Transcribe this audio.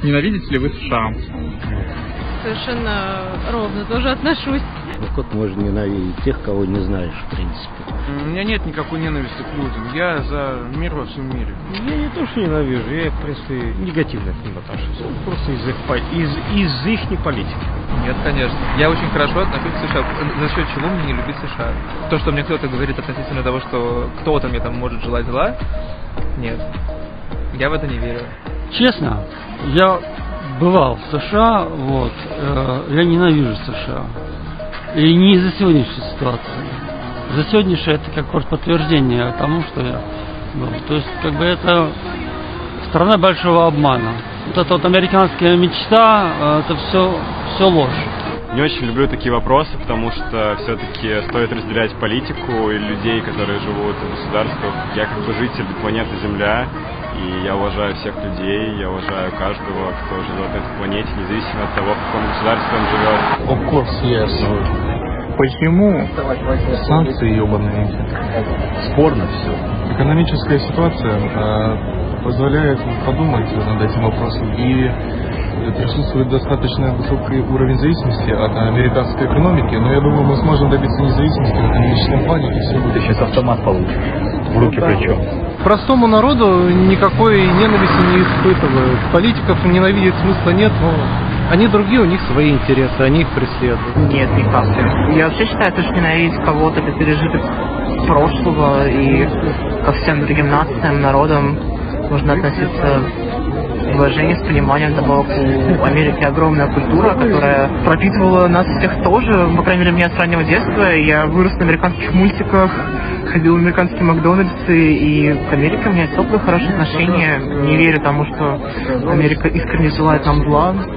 Ненавидите ли вы США? Совершенно ровно тоже отношусь. Ну как можно ненавидеть тех, кого не знаешь, в принципе? У меня нет никакой ненависти к людям. Я за мир во всем мире. Я не то, что ненавижу, я, в принципе, негативно к ним отношусь. Просто из их политики. Нет, конечно. Я очень хорошо отношусь к США. За счет чего мне не любить США? То, что мне кто-то говорит относительно того, что кто-то мне там может желать зла, нет. Я в это не верю. Честно, я бывал в США, вот, я ненавижу США. И не из-за сегодняшней ситуации. За сегодняшнее это как просто подтверждение тому, что я был. То есть, как бы это страна большого обмана. Вот эта вот американская мечта, это все ложь. Не очень люблю такие вопросы, потому что все-таки стоит разделять политику и людей, которые живут в государствах. Я как бы житель планеты Земля, и я уважаю всех людей, я уважаю каждого, кто живет на этой планете, независимо от того, в каком государстве он живет. Of course, yes. Почему санкции ебаные? Спорно все. Экономическая ситуация позволяет подумать над этим вопросом, и присутствует достаточно высокий уровень зависимости от американской экономики, но я думаю, мы сможем добиться независимости в экономическом плане, и все будет. Ты сейчас автомат получишь, в руки причем. Простому народу никакой ненависти не испытывают. Политиков ненавидеть смысла нет, но они другие, у них свои интересы, они их преследуют. Нет, никак. Я вообще считаю, что ненавидеть кого-то это пережиток прошлого, и ко всем другим нациям, народам нужно относиться с уважением, с пониманием. Добавок у Америки огромная культура, которая пропитывала нас всех тоже, по крайней мере, меня с раннего детства. Я вырос на американских мультиках, ходил в американские Макдональдсы, и к Америке у меня теплые, хорошие отношения. Не верю тому, что Америка искренне желает нам зла.